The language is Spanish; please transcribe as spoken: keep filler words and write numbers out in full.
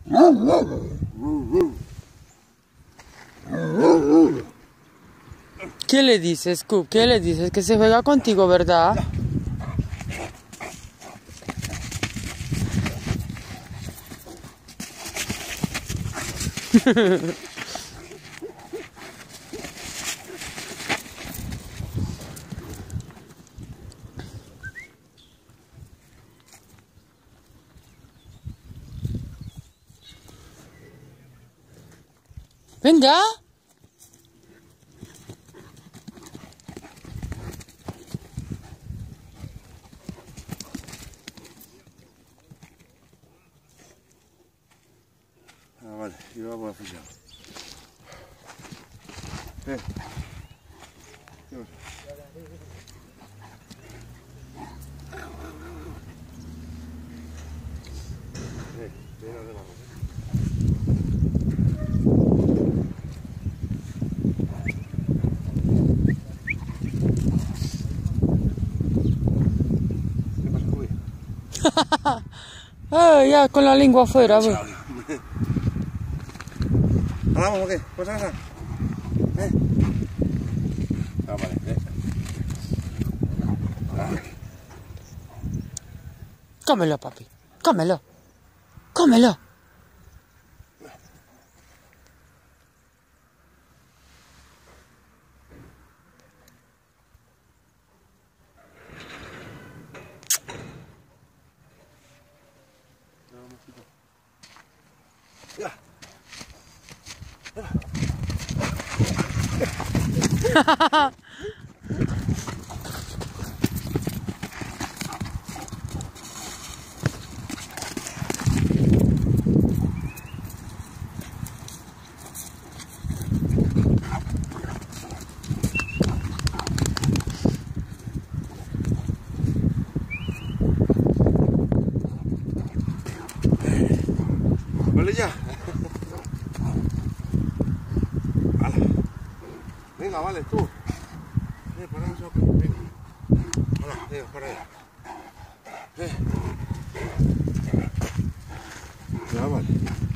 ¿Qué le dices, Scoop? ¿Qué le dices? Que se juega contigo, ¿verdad? Venga. Ah, vale, yo voy a fijar. Eh. ¿Qué pasa? Eh, viene de la ropa. ¿Qué pasa, Cubi? Ah, ya con la lengua afuera. Pues. ¿Hablamos o qué? ¿Pues nada? ¿Eh? Ah, vale, eh. Ah. Cómelo, papi. Cómelo. Cómelo. Ya. Vale ya. Hala. Venga, vale, tú. Eh, para eso. Venga. Hala, venga, para allá. Eh. Ya, vale.